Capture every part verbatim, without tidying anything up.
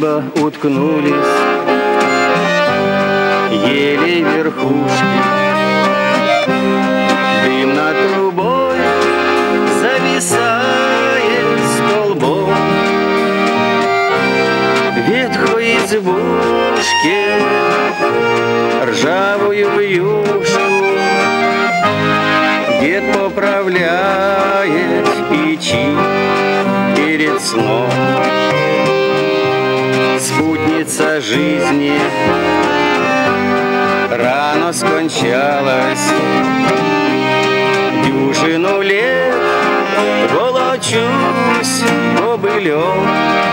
дерево уткнулись еле верхушки, дым над трубой зависает столбом. В ветхой избушке ржавую вьюшку дед поправляет в печи перед сном. Спутница жизни рано скончалась, дюжину лет волочусь бобылем.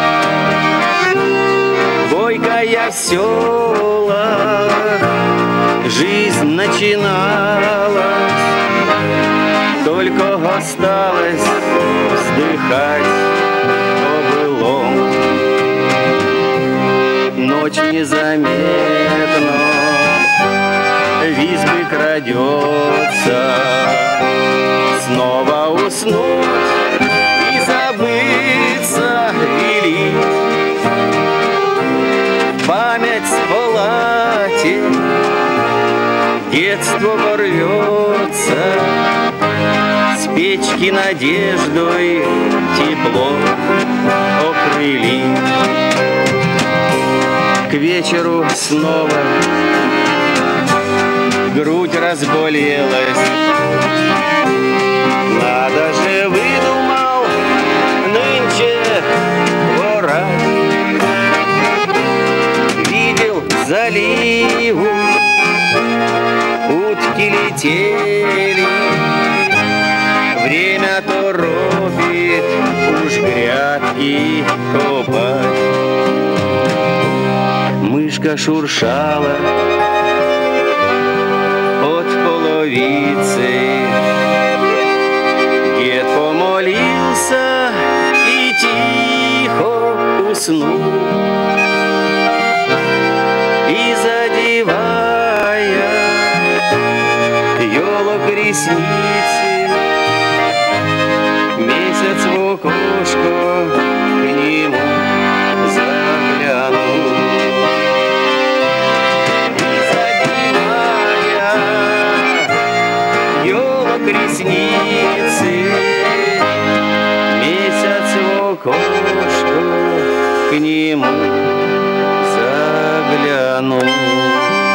Бойкая в селах жизнь начиналась, только осталось вздыхать о былом. Ночь незаметно в избы крадется, снова уснуть и забыться велит. Память в палате детство порвется, с печки надеждой тепло окрылит. К вечеру снова грудь разболелась, надо же, выдумал нынче ворать. Видел заливу, утки летели, время торопит уж грядки копать. Мышка шуршала от половицы, дед помолился и тихо уснул. И задевая елок ресницы, месяц в окошко к нему заглянул. Ресницы, месяц в окошко к нему заглянул.